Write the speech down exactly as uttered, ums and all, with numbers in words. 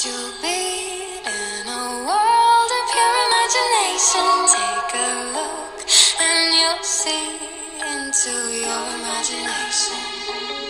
you'll be in a world of pure imagination. Take a look and you'll see into your imagination.